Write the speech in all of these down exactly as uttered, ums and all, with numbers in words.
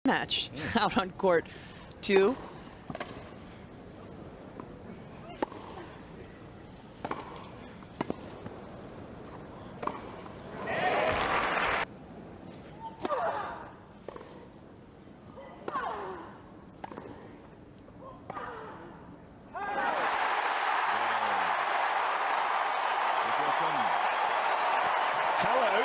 match out on court two. Hello.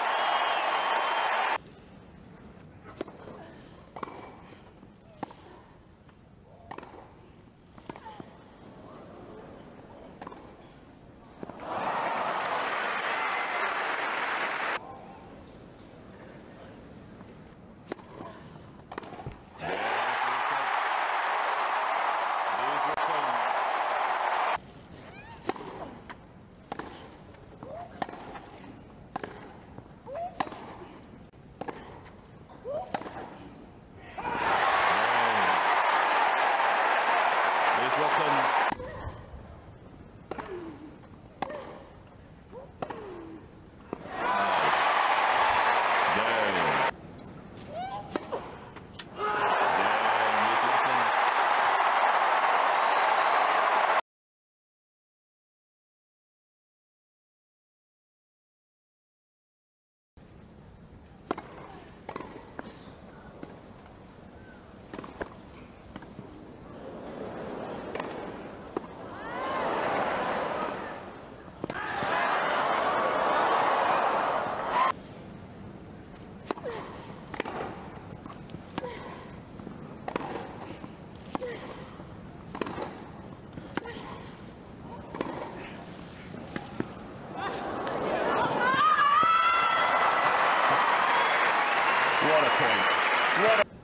What a point. What a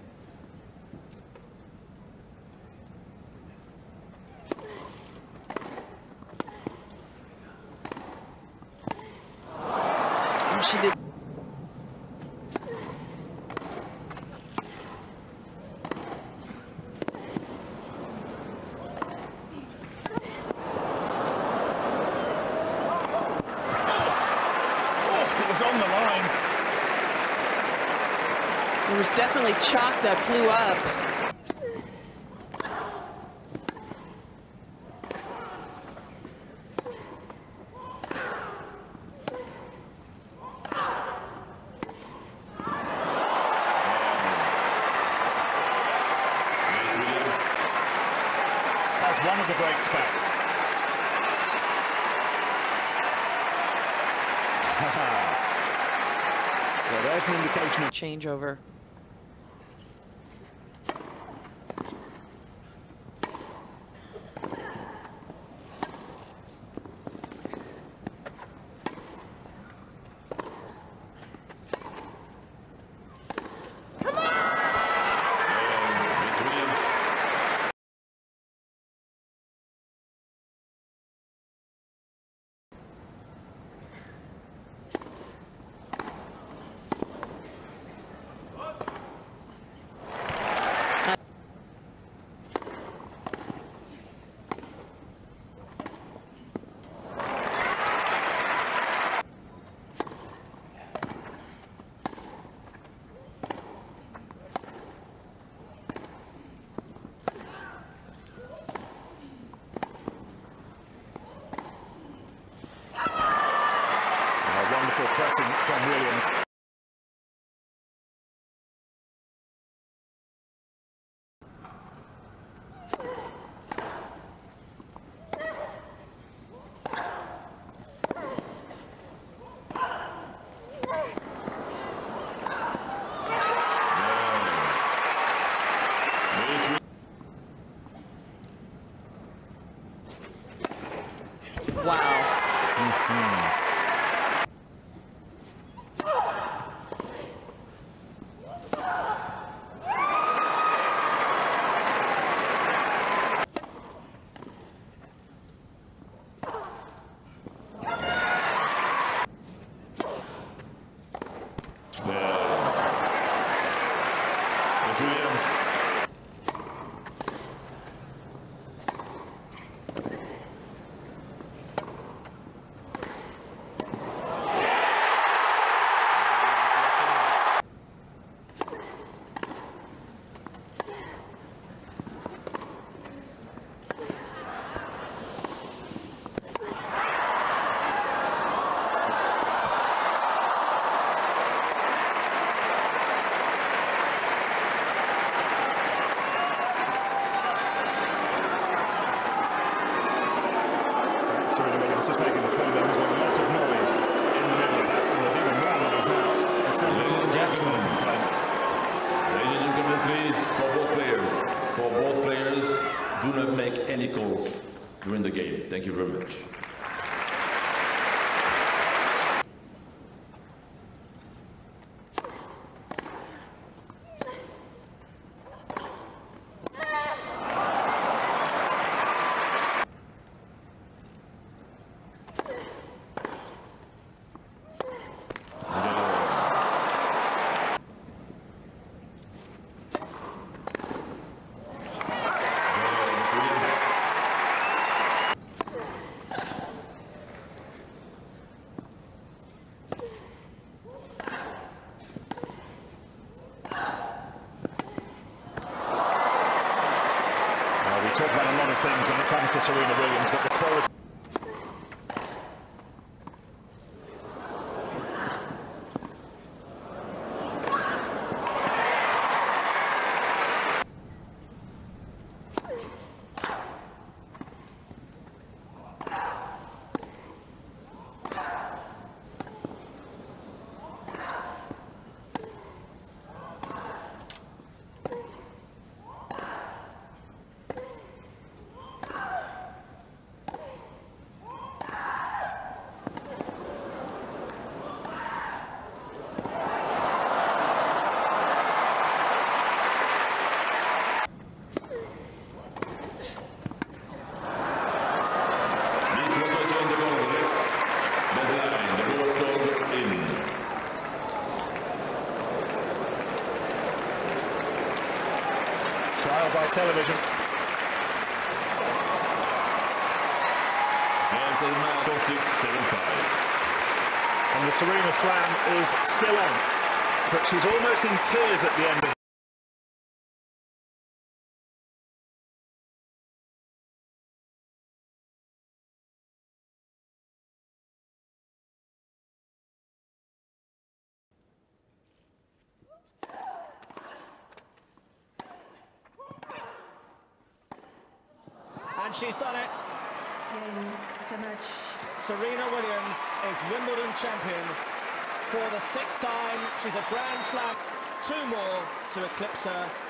She did. It was on the line. There was definitely chalk that flew up. That's one of the breaks back. Well, there's an indication of Changeover. Serena Williams is making the point. There was a lot of noise in the middle of that, and there's even more noise now. The centre reacts to the complaint. Ladies and gentlemen, please, for both players, for both players, do not make any calls during the game. Thank you very much. We talk about a lot of things when it comes to Serena Williams, but the quality... Trial by television. six seven five. And the Serena Slam is still on, but she's almost in tears at the end of And she's done it. Thank you so much. Serena Williams is Wimbledon champion for the sixth time. She's a Grand Slam. Two more to eclipse her.